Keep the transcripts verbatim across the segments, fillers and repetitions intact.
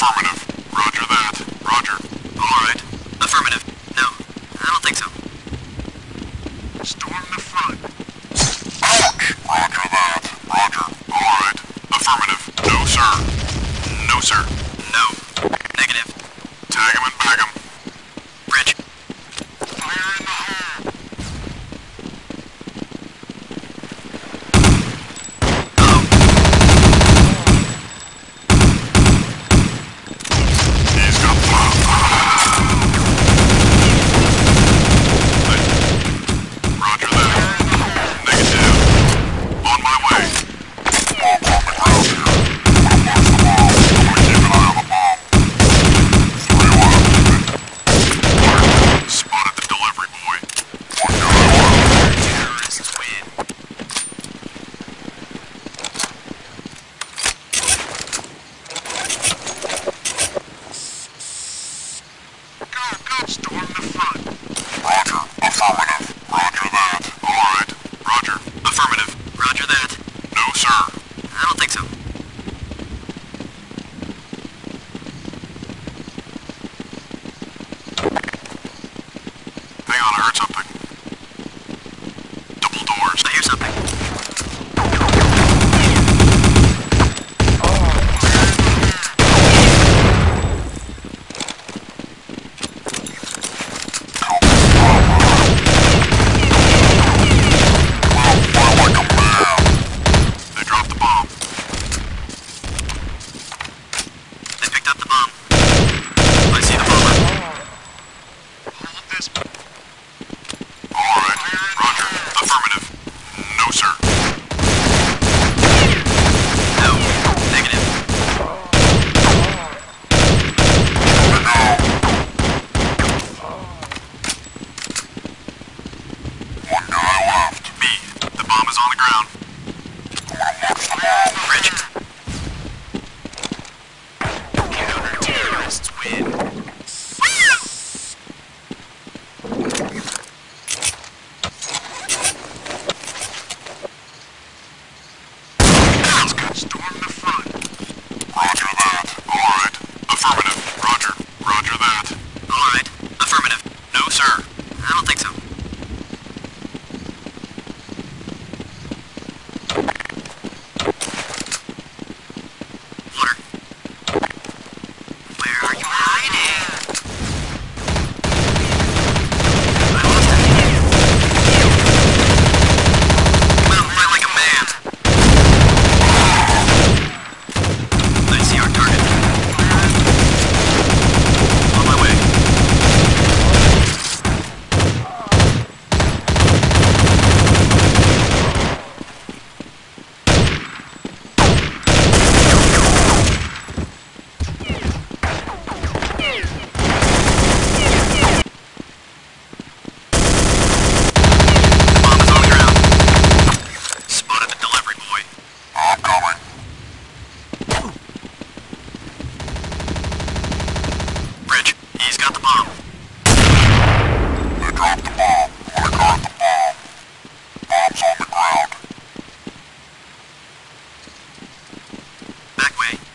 Affirmative. Roger that. Roger. Alright. Affirmative. No, I don't think so. Storm the front. Ouch! Roger that. Roger. Alright. Affirmative. No, sir. No, sir. No. Negative. Tag him and bag him. Bridge. Fire in the hole. He's got the... Roger that. Negative. On my way. Bomb on the ground here. Wanna watch the bomb. I'm gonna keep an eye on the bomb. Three left. Spotted the delivery boy. One guy left. Terrorists win. Go, go. Storm the front. Roger. Affirmative. Roger that. Alright. Roger. Affirmative. Roger that. No, sir. I don't think so. Hang on, I heard something. Double doors. I hear something. They dropped the bomb. They picked up the bomb. I see the bomber. Hold this. Alright. Roger. Affirmative. No, sir. No. Negative. One guy left. Me. The bomb is on the ground. Wanna watch the bomb. Bridge. Counter-terrorists win. That's good. Storm the front. Roger that. Alright. Affirmative. Roger. Roger that. Alright. Affirmative. No, sir. I don't think so. Water. Where are you hiding? I lost it. Come out and fight like a man. I see our target. On my way. The bomb is on the ground. Spotted the delivery boy. I'm coming. Bridge, he's got the bomb. They dropped the bomb. Wanna guard the bomb. Bomb's on the ground. Back way.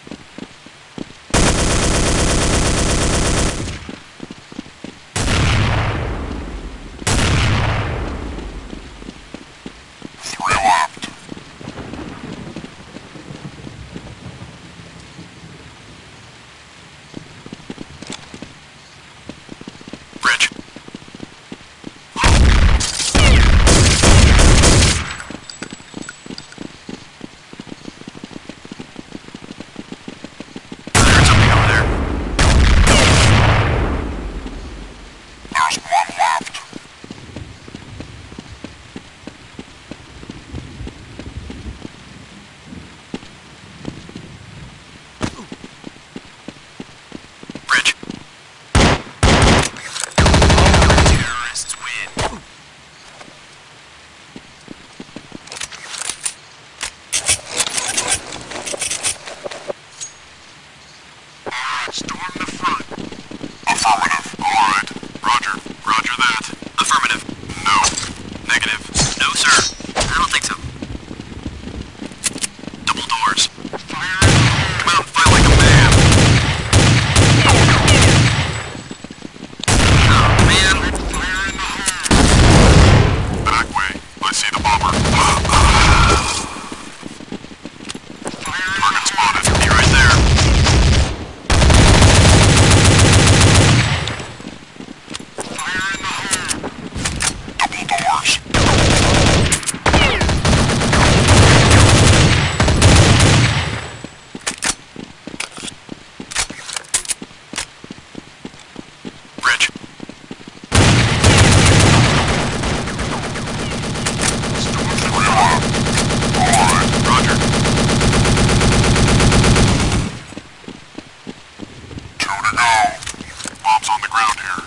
Three left. Bridge. I heard something over there. There's one left. Bridge. Terrorists win. Alright, storm the front. Affirmative. Alright. Roger. Roger that. Affirmative. No. Negative. No, sir. I don't think so. Double doors. Fire in the hole. Come out and fight like a man. Bombs on the ground here.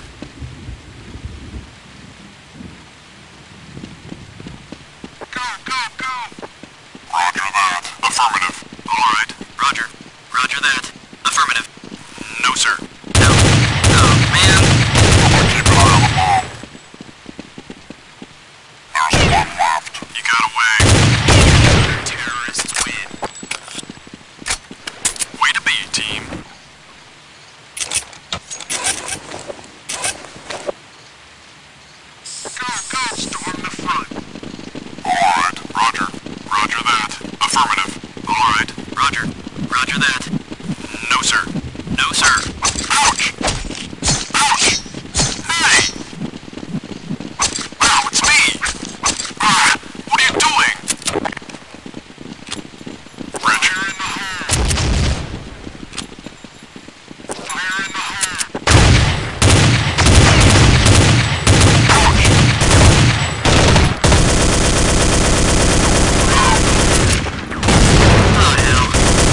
Go, go, go! Roger that. Affirmative. All right. Roger. Roger that. Affirmative. No, sir. No. Oh, man. Keep an eye on the bomb. There's one left. You got away. Terrorists win. Way to be, team. Go, go! Storm the front. Alright, roger. Roger that. Affirmative. All right. Roger. Roger that. No, sir. No, sir. Ouch! Ouch! Hey! Ow, it's me! Ah, what are you doing? Richard in the hole. Fire in the hole. Oh, hell.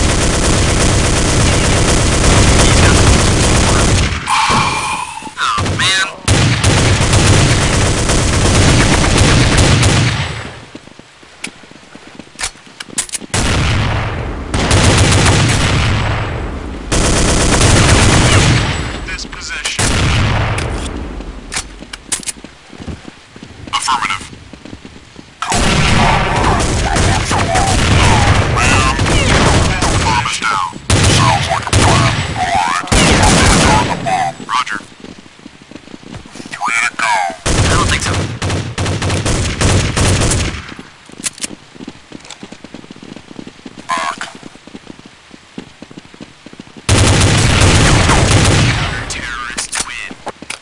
Oh, man. This position. Affirmative. Ma'am, bomb is down. Sounds like a plan. Alright, guard the bomb. Roger. Three to go. I don't think so. Back. Terrorists win.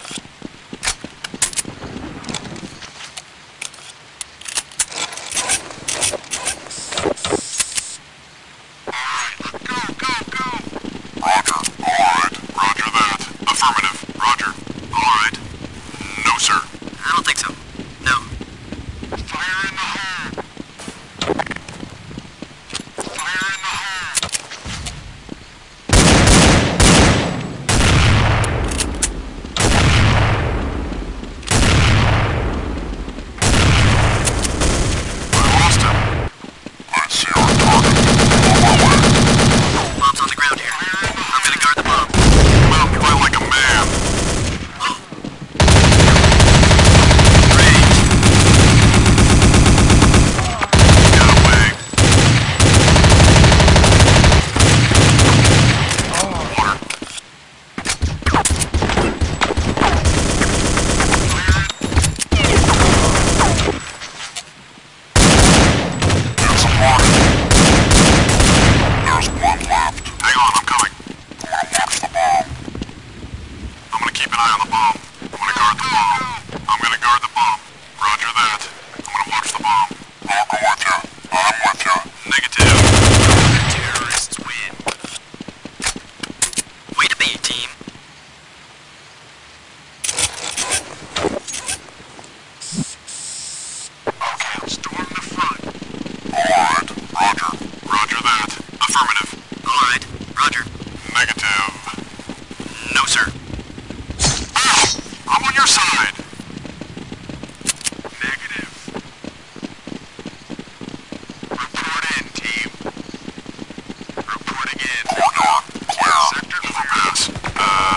Alright, go, go, go! Roger. Alright, roger that. Affirmative. Roger. All right. No, sir. I don't think so. No. Fire in the hole! Fire in the hole! I lost him. I see our target. On my way. Bomb's on the ground here. I'm gonna guard the bomb. Well, play like a man. Great. Get away. Water. Get some water. There's one left. Hang on, I'm coming. I'm gonna watch the bomb. I'm gonna keep an eye on the bomb. I'm gonna guard the bomb. I'm gonna guard the bomb. Roger that. I'm gonna watch the bomb. I'll go with you. I'm with you. Negative. Terrorists win. Way to be, team. Okay, storm the front. Alright, roger. Roger that. Affirmative. All right. Roger. Negative. No, sir. Ow! I'm on your side! Negative. Report in, team. Reporting in. Courtyard, clear. Sector clear. Pass. Uh,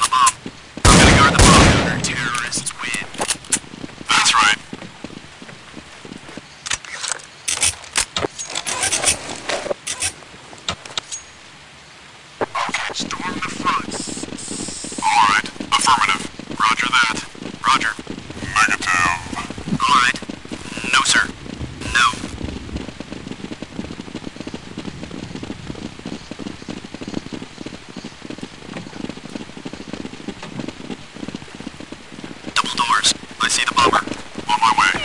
the bomb. I'm gonna guard the bomb. Terrorists win. That's right. Okay, storm the fronts. All right. Affirmative. Roger that. Roger. Negative. All right. No, sir. No. Double doors. I see the bomber. On my way.